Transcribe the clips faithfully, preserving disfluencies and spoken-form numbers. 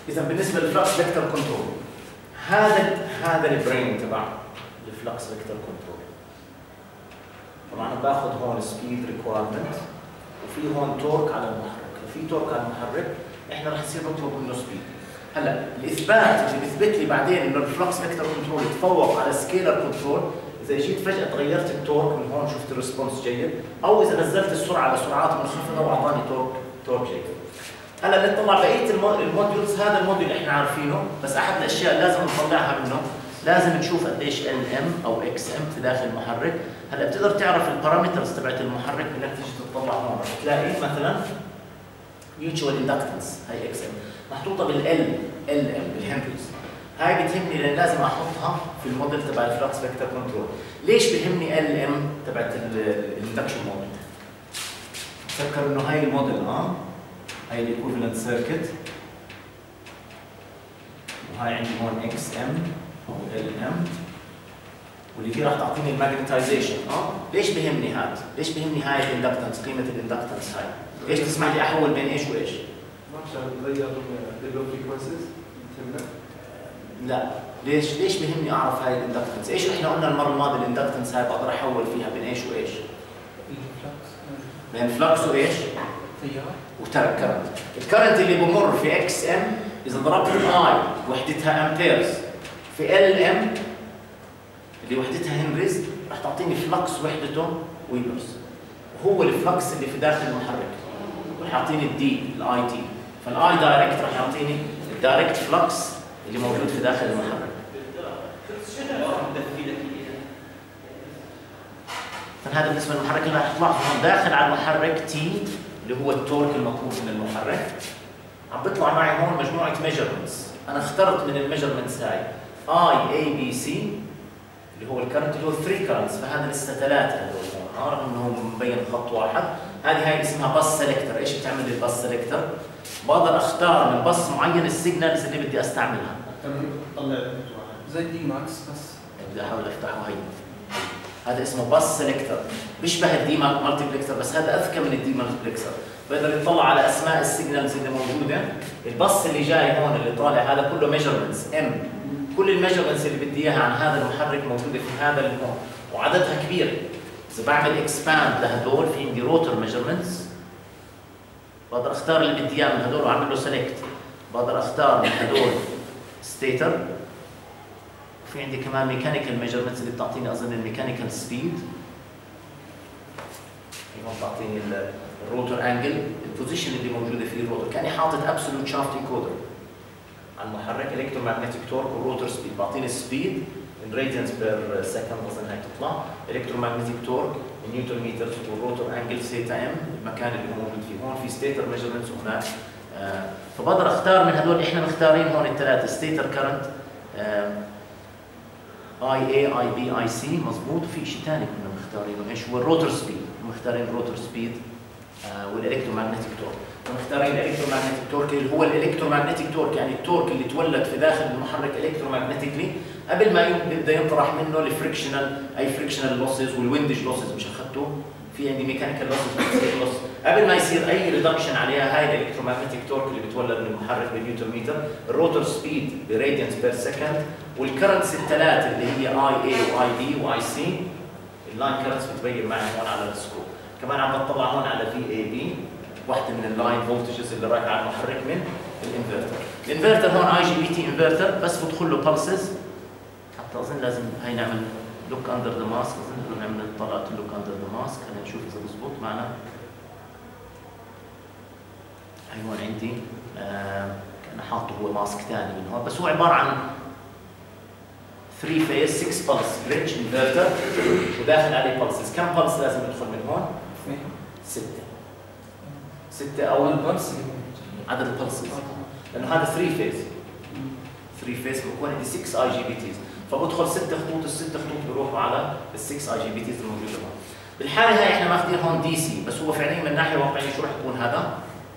اذا بالنسبه للفلكس فيكتور كنترول هذا هذا البرين تبع الفلكس فيكتور كنترول. طبعا باخذ هون سبيد ريكوايرمنت وفي هون تورك على المحرك، في تورك على المحرك احنا رح نصير نطلب منه سبيد. هلا الاثبات اللي بيثبت لي بعدين انه الفلكس فيكتور كنترول يتفوق على سكيلر كنترول اذا جيت فجاه تغيرت التورك من هون شفت الريسبونس جيد، او اذا نزلت السرعه لسرعات منخفضه واعطاني تورك تورك جيد. هلا نطلع بقيه الموديولز، هذا الموديول احنا عارفينه، بس احد الاشياء لازم نطلعها منه لازم نشوف قديش ال ام او اكس ام في داخل المحرك. هلا بتقدر تعرف البارامترز تبعت المحرك انك تيجي تطلع هون تلاقي مثلا ميوتشوال اندكتنس هي اكس ام محطوطه بالال ال ام بالهنريز. هاي بتهمني لان لازم احطها في الموديل تبع الفلكس فيكتور كنترول. ليش بهمني ال ام تبعت الاندكشن موديل؟ تذكر انه هاي الموديل اه هاي الايكوفالنت سيركت، وهاي عندي هون اكس ام او ال ام، واللي فيه راح تعطيني الماجنتايزيشن. اه ليش بهمني هذا؟ ليش بهمني هاي الاندكتنس، قيمه الاندكتنس هاي؟ ليش تسمح لي احول بين ايش وايش؟ عشان تغير اللو فريكونسيز؟ لا، ليش ليش بهمني اعرف هاي الاندكتنس؟ ايش احنا قلنا المره الماضيه الاندكتنس هاي بقدر احول فيها بين ايش وايش؟ بين فلكس وايش؟ تيار وترك كرنت. الكرنت اللي بمر في اكس ام اذا ضربت الاي وحدتها امبيرز في ال ام اللي وحدتها هنريز راح تعطيني فلكس وحدته ويبرز، وهو الفلكس اللي في داخل المحرك، راح يعطيني الدي الاي تي، فالاي دايركت راح يعطيني الدايركت فلكس اللي موجود في داخل المحرك. فهذا بالنسبه للمحرك اللي راح يطلع هون داخل على المحرك تي اللي هو التورك المطلوب من المحرك. عم بيطلع معي هون مجموعه ميجرمنتس، انا اخترت من الميجرمنتس هاي اي اي بي سي اللي هو الكرنت اللي هو ثلاثة كرنتس، فهذا لسه ثلاثه هذول هون رغم انه مبين خط واحد. هذه هاي اسمها باس سيلكتر. ايش بتعمل لي الباس سيلكتر؟ بقدر اختار من باص معين السيجنالز اللي بدي استعملها. طلع زي دي ماكس بس بدي احاول افتحه. هي هذا اسمه باس سيلكتر، بيشبه الدي مالتيبلكسر بس هذا اذكى من الدي مالتيبلكسر، بقدر يطلع على اسماء السيجنالز اللي موجوده. الباص اللي جاي هون اللي طالع هذا كله ميجرمنتس ام، كل الميجرمنتس اللي بدي اياها عن هذا المحرك موجوده في هذا الهون وعددها كبير. اذا بعمل اكسباند لهدول في عندي روتر ميجرمنتس، بقدر اختار اللي بدي اياه من هدول واعمل له سيلكت. بقدر اختار من هدول ستيتر، وفي عندي كمان ميكانيكال ميجرمنتس اللي بتعطيني اظن الميكانيكال سبيد، هون بتعطيني الروتر انجل، البوزيشن اللي موجوده فيه الروتر، كاني حاطط ابسولوت شافت انكودر على المحرك، الكترومagnetic تورك والروتر سبيد، بعطيني سبيد in radians per second اظن هاي تطلع، الكترومagnetic تورك، النيوتن مترز والروتر انجل ثيتا ام، المكان اللي هو موجود فيه هون في ستيتر ميجرمنتس وهناك. آه فبقدر اختار من هدول، احنا مختارين هون الثلاثه ستيتر كرنت اي اي اي بي اي سي مضبوط. في شيء ثاني كنا مختارينه ايش هو الروتر سبيد، مختارين الروتر سبيد آه والالكترومagnetic تورك، مختارين الالكترومagnetic تورك اللي هو الالكترومagnetic تورك يعني التورك اللي تولد في داخل المحرك الكترومagnetically قبل ما يبدا ينطرح منه الفريكشنال اي فريكشنال لوسز والويندج لوسز مش اخذته، في عندي ميكانيكال لوسز لوس قبل ما يصير اي ريدكشن عليها. هاي الالكترومagnetic تورك اللي بتولد من المحرك بالنيوتن متر، الروتر سبيد براديانس بير سكند، والكرنتس الثلاث اللي هي اي اي واي بي واي سي. اللاين كرنتس بتبين معي هون على السكوب. كمان عم بطلع هون على في اي بي، واحده من اللاين فولتجز اللي رايحه على المحرك من الانفرتر. الانفرتر هون اي جي بي تي انفرتر، بس بدخل له بلسز. حتى اظن لازم هي نعمل لوك اندر ذا ماسك، اظن نعمل طلعت اللوك اندر ذا ماسك، خلينا نشوف اذا بزبط معنا. هي هون عندي آه كان حاطه هو ماسك ثاني من هون، بس هو عباره عن ثلاثة فيز ستة بلس بريدج انفرتر وداخل عليه بلسز. كم بلس لازم يدخل من هون؟ ستة. ستة أو البلس عدد البلسز، لأنه هذا ثلاثة فيز. ثلاثة فيز بكون عندي ستة اي جي بي تيز، فبدخل ست خطوط، الست خطوط بيروحوا على ال ستة اي جي بي تيز الموجودة هون. بالحالة هاي احنا ماخذين هون دي سي، بس هو فعليا من ناحية واقعية شو رح يكون هذا؟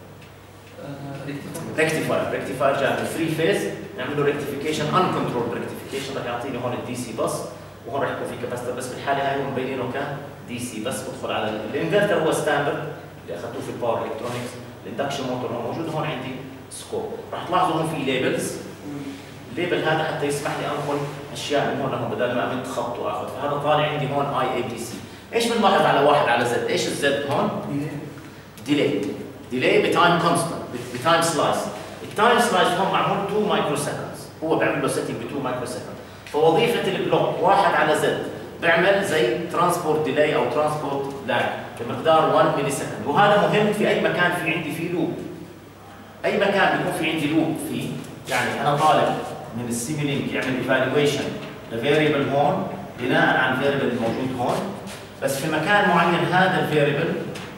ريكتيفاير. ريكتيفاير جاء من ثلاثة فيز، نعمل له ريكتيفيكيشن ان كنترول ريكتيفيكيشن، رح يعطيني هون الدي سي بس، وهون رح يكون في كاباستر، بس بالحالة هاي هو مبينينه كدي سي بس. بدخل على الانفرتر هو ستاندرد اللي اخذتوه في الباور الكترونكس، الاندكشن موتور هون موجود. هون عندي سكوب. راح تلاحظوا هون في ليبلز، الليبل هذا حتى يسمح لي انقل اشياء من هون لهون بدل ما امد خط واخذ، فهذا طالع عندي هون اي اي بي سي. ايش بنلاحظ على واحد على زد؟ ايش الزد هون؟ ديلي. ديلي بتايم كونستنت، بتايم سلايس. التايم سلايس هون معمول اثنين مايكرو سكندز، هو بيعمل له سيتنج ب اثنين مايكرو سكند. فوظيفه البلوك واحد على زد بيعمل زي ترانسبورت ديلي او ترانسبورت لاج بمقدار واحد ملي سكند، وهذا مهم في اي مكان في عندي فيه لوب. اي مكان بيكون في عندي لوب فيه، يعني انا طالب من السيميلينك يعمل ايفالويشن لفيريبل هون بناء على الفيريبل الموجود هون، بس في مكان معين هذا الفيريبل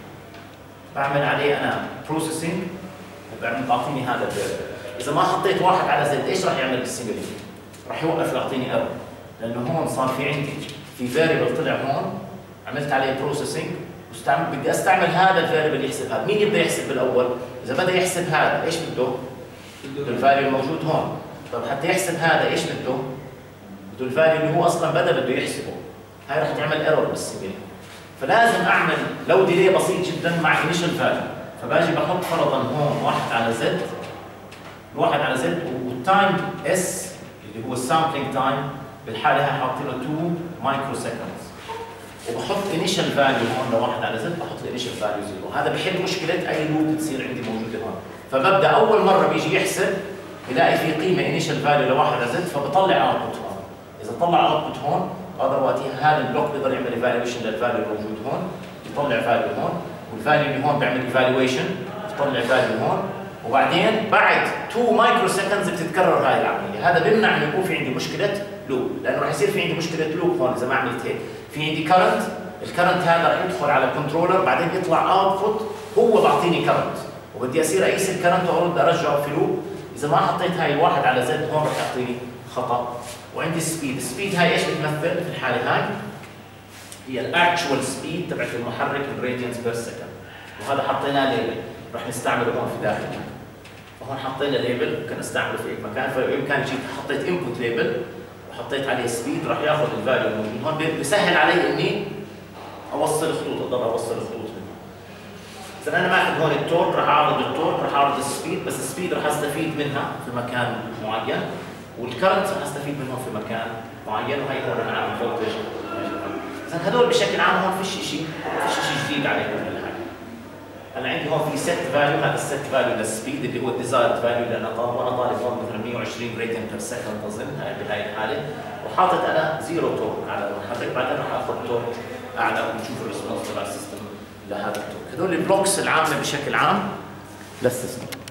بعمل عليه انا بروسيسنج وبعمل بعطيني هذا الفيريبل. اذا ما حطيت واحد على زد ايش راح يعمل بالسيميلينك؟ راح يوقف يعطيني ايرور، لانه هون صار في عندي في فيريبل طلع هون عملت عليه بروسيسنج واستعمل بدي استعمل هذا الفيريبل يحسب هذا. مين يبدا يحسب بالاول؟ اذا بدا يحسب هذا ايش بده؟ بده الفاليو الموجود هون. طب حتى يحسب هذا ايش بده؟ بده الفاليو اللي هو اصلا بدا بده يحسبه. هاي راح تعمل ايرور بالسيميلينك. فلازم اعمل لو ديلي بسيط جدا مع انيشال فاليو، فباجي بحط فرضا هون واحد على زد، واحد على زد والتايم اس اللي هو السامبلينج تايم بالحاله هاي حاطط له اثنين مايكرو سكندز، وبحط انيشال فاليو هون لواحد على زد، بحط الانيشال فاليو زيرو. هذا بحل مشكله اي لوب تصير عندي موجوده هون. فببدا اول مره بيجي يحسب بلاقي في قيمه انيشال فاليو لواحد على زد، فبطلع اوتبوت هون. اذا طلع اوتبوت هون بقدر وقتها هذا البلوك بيقدر يعمل ايفالويشن للفاليو الموجود هون، يطلع فاليو هون، والفاليو اللي هون بيعمل ايفالويشن يطلع فاليو هون، وبعدين بعد اثنين مايكرو سكندز بتتكرر هاي العمليه. هذا بيمنع انه يكون في عندي مشكله لوب، لانه راح يصير في عندي مشكله لوب هون اذا ما عملت هيك. في عندي كرنت، الكرنت هذا راح يدخل على الكنترولر بعدين يطلع اوتبوت هو بعطيني كرنت، وبدي اصير اقيس الكرنت وارد ارجعه في لوب. اذا ما حطيت هاي الواحد على زد هون راح يعطيني خطا. وعندي السبيد، السبيد هاي ايش بتمثل في الحاله هاي؟ هي الاكشوال سبيد تبعت المحرك الراديانس بير سكند، وهذا حطيناه ليبل راح نستعمله هون في داخل. فهون حطينا ليبل ممكن استعمله في اي مكان، فبامكاني جيت حطيت انبوت ليبل وحطيت عليه سبيد راح ياخذ الفاليو الموجود هون، بيسهل علي اني اوصل خطوط، اقدر اوصل خطوط منه. اذا انا ماخذ هون التورك راح اعرض التورك، راح اعرض السبيد، بس السبيد راح استفيد منها في مكان معين، والكرنت راح استفيد منهم في مكان معين، وهي هون انا عامل فولتج. اذا هدول بشكل عام هون فيش شيء فيش شيء جديد عليهم من الحاجه. انا عندي هون في سيت فاليو، هذا السيت فاليو للسبيد اللي هو الديزايرد فاليو اللي انا طالب، وانا طالب هون مثلا مية وعشرين راديان بير سكند اظن بهاي الحاله، وحاطط انا زيرو تورك على المحرك، بعدين راح اخذ تورك اعلى ونشوف الريسبونس تبع السيستم لهذا التورك. هدول البلوكس العامه بشكل عام للسيستم.